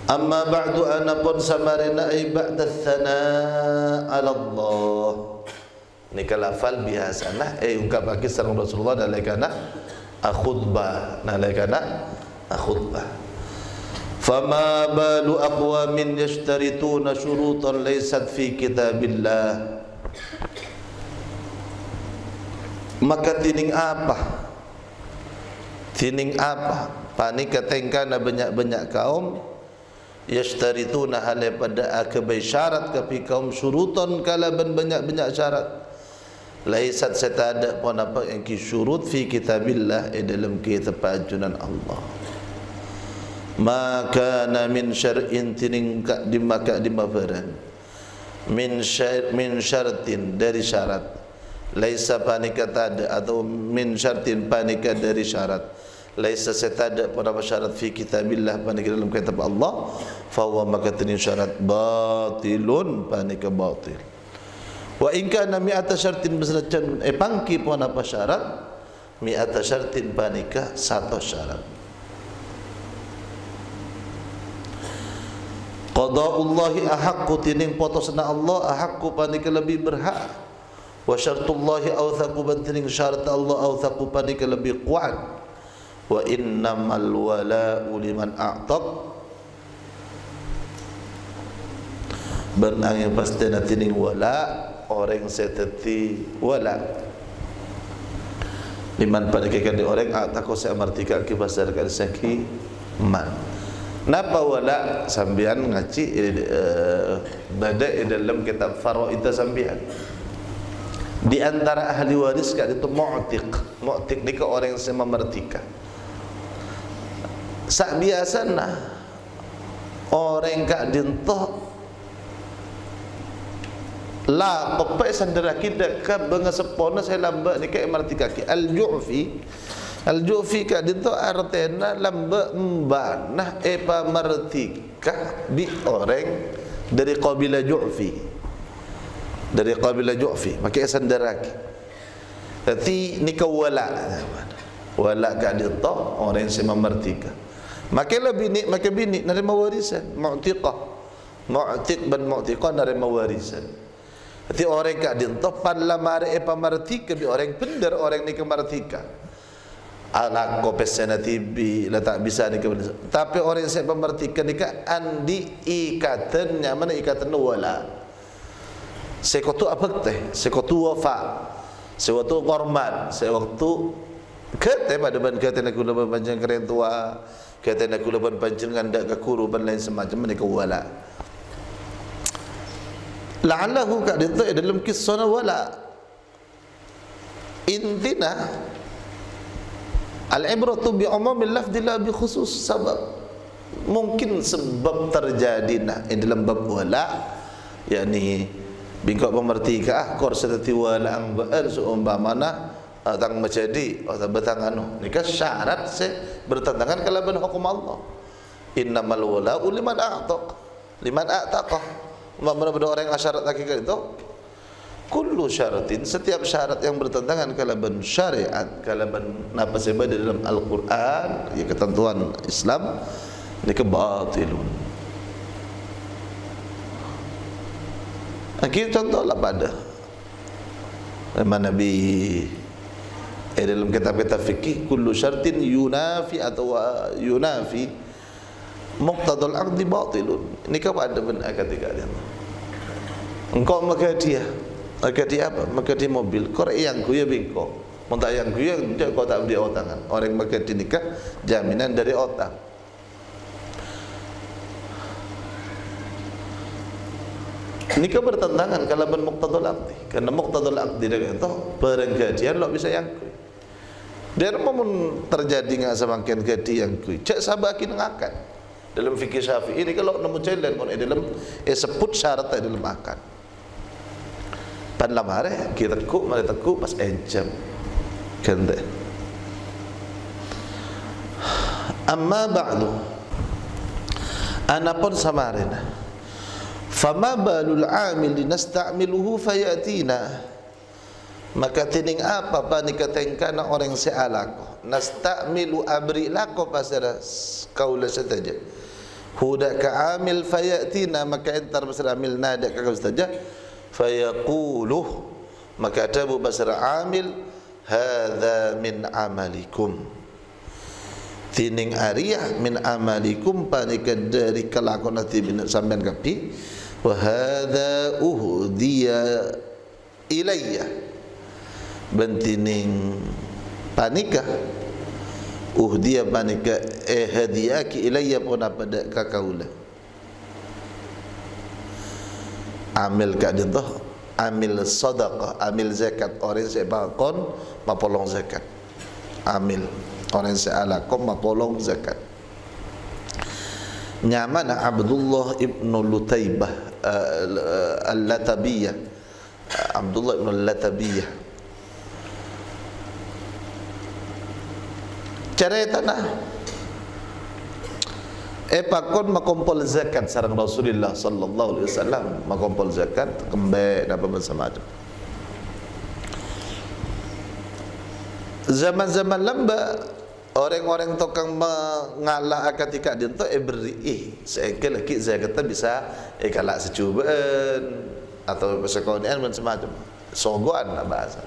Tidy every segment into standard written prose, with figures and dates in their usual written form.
Amma ba'du anapun samarina ay ba'da thana ala Allah. Ini kalafal biasa nah ungkap bagi sareng Rasulullah nalekana khutbah Fama balu aqwamin yashtarituna syurutan laysat fi kitabillah. Maka tining apa panika tengkana banyak-banyak kaum yashtarituna hale pada akabai syarat kapi kaum syurutan kalaban banyak-banyak syarat laisat setada pun apa yang ki syurut fi kitabillah dalam kitab ajunan Allah. Maka na min syar'in tining di maka di mafaran min syartin dari syarat laisa panika tada atau min syartin panika dari syarat laisa setada pun apa syarat fi kitabillah panika dalam kitab Allah fa huwa maka tining syarat batilun panika batil. Wa in kana mi'ata syartin besaracan pangki pun apa syarat mi'ata syartin panika 100 syarat. Qada'ullahi ahaqqu tining potosna Allah ahaqqu panika lebih berhak wa syartullahi awthaqu bantining syarat Allah awthaqu panika lebih kuat wa innamal wala'u liman a'taq benang yang pasti tining wala' orang seteti wala liman pada kekali orang atako saya martika ki pasar kali saki man napa wala sambian ngaji bada dalam kitab faraid sambian di antara ahli waris kan itu mu'tiq ni ke orang yang memertika sak biasana orang kak dintoh la pepe sandera kita ka bengasepona saya lamba ni ka MRT kaki al-ju'fi ka dito artena lamba mbanah epa martika bi orang dari qabilah ju'fi maka sandera ki tapi ni ka wala ka dito orang yang memertika maka bini nerima warisan mu'tiq ban mu'tiqah nerima warisan. Jadi orang kak dintoh parlamare pamartika bi orang pendar orang ni kemartika. Anak ko pesena tibi la tak bisa ni tapi orang saya pamartika ni ka andi ikatan nyaman ikatan wala. Sekotu apa teh? Sekotu wafa. Sewaktu korban, sewaktu kete pada ban kete nak kula panjang keren tua, kete nak kula panjang ngandak ke kuru ban lain semacam ni wala. La'allahu ka dito dalam kisah wala intina al-ibratu bi umumil lafzi la bi khusus sabab mungkin sebab terjadi dalam bab wala yakni bingkok pemertika kor setati wala ang ba'al seumpamana tang menjadi atau betang nikah syarat bertentangan kalaban hukum Allah innamal wala'u liman a'taq mana-mana orang yang syarat hakikat itu kullu syaratin setiap syarat yang bertentangan kalaban syariat kalaban apa sebab dalam Al-Quran ya ketentuan Islam ini kebatilun. Kita contohlah pada Nabi dalam kitab-kitab fikih kullu syaratin yunafi atau yunafi muqtadal aqdi batilun. Ini kepada benar ketika dia. Engkau maka dia apa? Maka dia mobil. Kau yang ku ya bingko. Muntah yang ku ya kau tak beri otangan. Orang maka dinikah jaminan dari otang. Nikah bertentangan kalau ben muqtadal aqdi. Karena muqtadal aqdi dia itu perenggajian lo bisa yang ku. Dia mau terjadi ngak semakin gadi yang ku. Cek sabakin ngakan. Dalam fikih Syafi'i ini kalau nemu jalan kon dalam sebut syarat dalam akad. Pan lamare kita teku mari teku pas encam. Kende. Amma ba'du. Anapun samarina. Fama balul amil nasta'miluhu fayatina. Maka tining apa panika tengkana orang sealako nasta'milu abri lako pasara kaula saja hudaka amil fayatina, maka entar basar amil nadak ka saja, fayaquluh, maka ada basar amil, hadza min amalikum, tining ariyah min amalikum, panika dari kelakon nanti sampean kapi, wa hadza uhdiya ilayya, bentining panika uhdiya panika hadiyaki ilayya pun pada kakaula. Amil ka dinto, amil sedekah, amil zakat, orang sebakon mapolong zakat. Amil orang sealakom mapolong zakat. Nyamana Abdullah ibn Lutaybah al-Latabiyah, Abdullah ibn al-Latabiyah cerita nah pakon makumpul zakat sareng Rasulullah sallallahu alaihi wasallam, makumpul zakat kembe apa macam-macam. Zaman-zaman lamba orang-orang tukang mengalah ketika dinto beri seengkel lagi zakat bisa kalak secubaan atau sekonian macam-macam sogoan lah bahasa.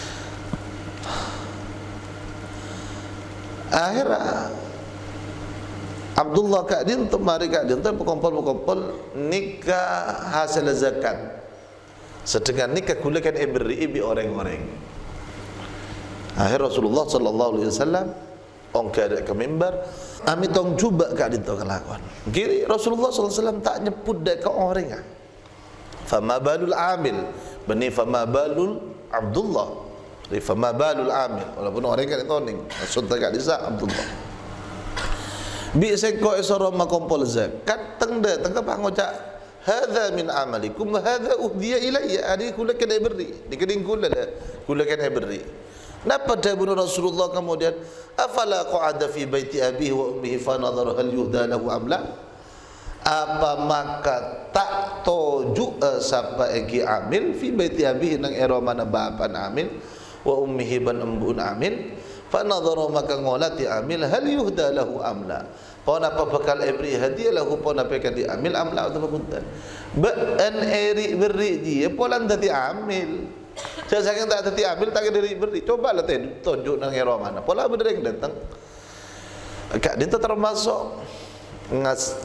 Akhirnya Abdullah Kak Dinto mari Kak Dinto berkumpul nikah hasil zakat. Sedangkan nikah kulakan beri orang-orang. Akhir Rasulullah sallallahu alaihi wasallam ongkar ke mimbar, ami tong cuba Kak Dinto kelakuan. Kiri Rasulullah sallallahu alaihi wasallam tak nyebut dak ke orang. Fama balul amil, bani fama balul Abdullah. Fama balul amil, walaupun orang kan toning maksud tak disa Abdullah bi seko esoro makompol zakat tengda tengka pangoca hadza min amalikum wa hadza uhdiya ilayya, adi kula kena beri dikening kula kena beri. Napa dabun Rasulullah kemudian afala qa'ada fi baiti abihi wa ummihi fa nadhara hal yuhda lahu amla, apa maka tak toju sapa eki amil fi baiti abihi nang ero mana bapan amil wa ummihi ban embun amil, fa nadhara maka ngolati amil hal yuhda lahu amla, pon apa bakal beri hadiah lahu, pon apa kan diamil amla atau punten ben eri beri dia polan dadi amil. Saking tak dadi amil tak diri beri, cobalah teh tunjuk nang ero mana pola bener yang datang Kak Dinto termasuk ngas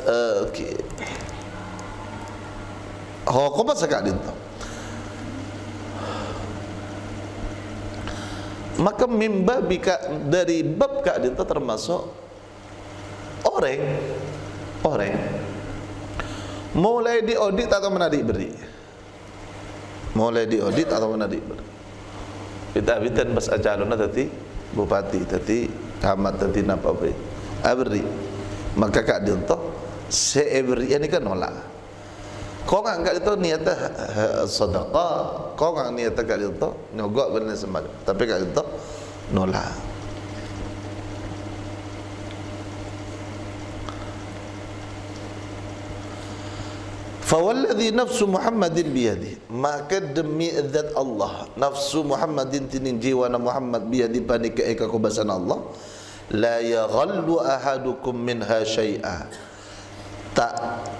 hukum apa Kak Dinto. Maka mimba bika dari bab Kak Dinto termasuk orang mulai diaudit atau menarik beri, mulai diaudit atau menarik beri. Bita-bitan bas acalona tadi bupati tadi camat tadi napa beri, maka Kak Dinto seberi ini kan nolak. Kau nggak itu niatnya sedekah, kau nggak niatnya Kak Dinto nyogok benar semacam, tapi Kak Dinto nolak. Fawalladhi nafsu Muhammadin biyadi, maka demi zat Allah nafsu Muhammadin tinin jiwa Muhammad biyadi panika eka kubasan Allah, la yaghallu ahadukum minha syai'a, tak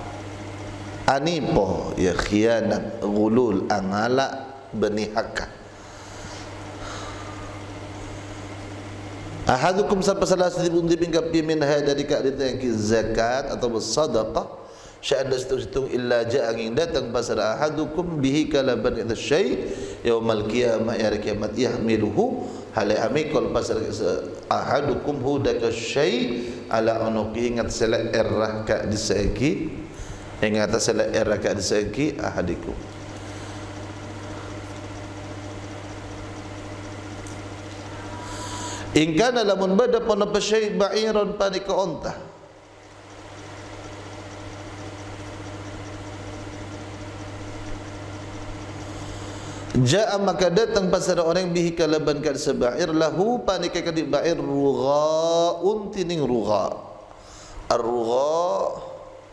anipo ya khianat gulul angala benihaka ahadukum sampai salah satu pun dipingkap minha dari Kak Dinto yang zakat atau sedekah sya'ada situng illa ja'angin datang pasal ahadukum bihi kalaban itu syai yaumal qiyamah ya kiamat yahmiluhu halai amikol pasal ahadukum hudaka syai ala unuqi ingat sela errah Kak disaiki yang atas adalah era keadaan ahadikum. Ingkana lamun bada pon apa syai ba'iran panika onta. Ja'a maka datang pasal orang bihi kalaban kad saba'ir lahu panika kadi ba'ir rughaun tining rugha. Ar-rugha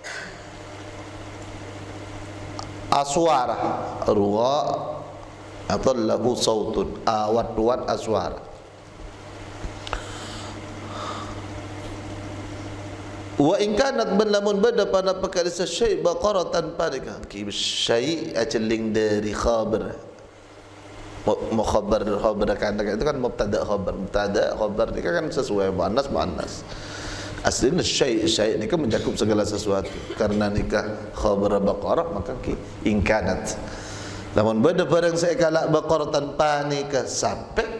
aswara, rugha atau lahu sautun awat-wat aswara. Wa in kanat ban lamun bada pada perkara syai' baqaratan parika ki syai' ajeling dari khabar mukhabar kan itu kan mubtada khabar ni kan sesuai muannas aslinya syai' ni kan mencakup segala sesuatu karena nikah khabar baqarah maka ki in kanat lamun bada barang saya kalak baqaratan panika sampai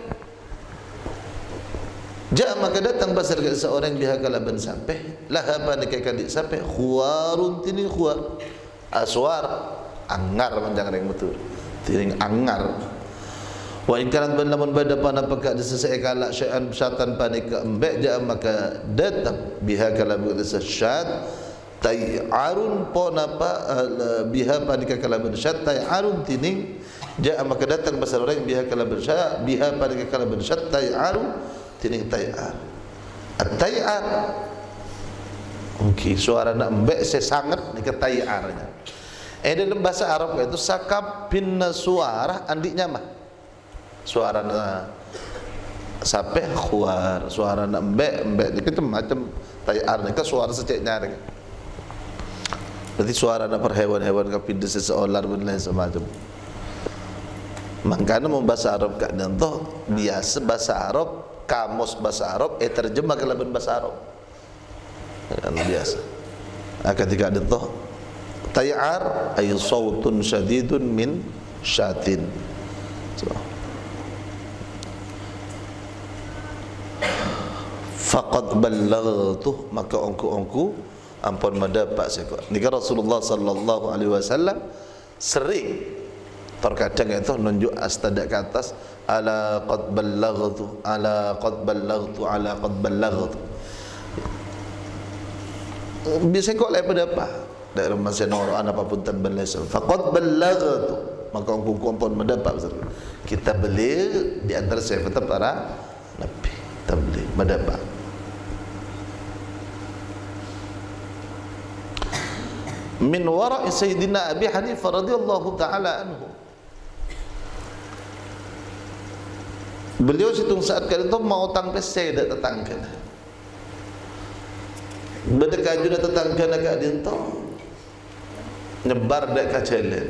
ja maka datang pasal ke seorang biha kalaban sampai lahaba nikah dik sampai khuwarun tini khuwar aswar angar panjang reng betul tiring angar wa in kanat ban lamun bada pana peka disesai kalak syai'an syatan panika embek ja maka datang biha kalaban syat tay'arun pona pa biha panika kalaban syat tay'arun tining ja maka datang pasal orang biha kalaban syat biha panika kalaban syat tay'arun tining tay'ar at-tay'ar mungkin suara nak embek sesangat ni ke tay'arnya dalam bahasa Arab itu sakap pinna suara andiknya mah suara na sampai khuar suara nak embek ni kita macam tay'ar ni ke suara seceknya ni berarti suara nak perhewan-hewan ke pindah seseolar dan lain semacam makanya membahasa Arab kat dan toh biasa bahasa Arab kamus bahasa Arab terjemah ke laban bahasa Arab kan biasa ketika ada toh tay'ar ay sautun syadidun min syatin faqad ballaghtu maka ongku ampun mendapat saya ni Rasulullah sallallahu alaihi wasallam sering terkadang itu nunjuk astadak ke atas ala qad ballaghtu ala qad ballaghtu ala qad ballaghtu biasa kok lain pada apa dari masa noro apa pun tan balasa faqad ballaghtu maka kumpul mendapat kita beli di antara sahabat para nabi tabligh mendapat min wara'i sayyidina Abi Hanifah radhiyallahu taala anhu beliau situng saat kali itu mau utang pesai dak tetangga berdekaju dak tetangga nak adin tu nyebar dak ka jalan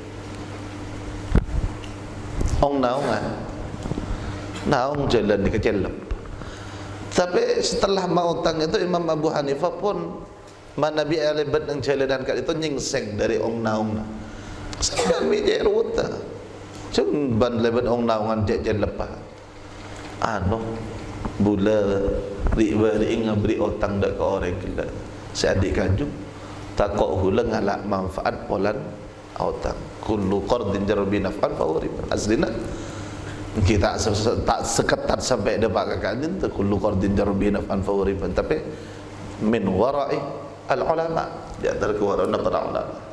ong naung jalan di kecelep tapi setelah mau utang itu Imam Abu Hanifah pun mana bi alibat nang jalanan kat itu nyingseng dari ong naung sampai mi jeruta cun ban lebat ong naungan jajan lepas bula ri ngabri otang dak ke orang gila seadik kaju takok hula ngalak manfaat polan otang kullu qardin jarbi naf'an fa riba aslina kita tak seketat sampai dapat kakadin tu kullu qardin jarbi naf'an fa riba tapi min wara'i al ulama di antara kewarana para ulama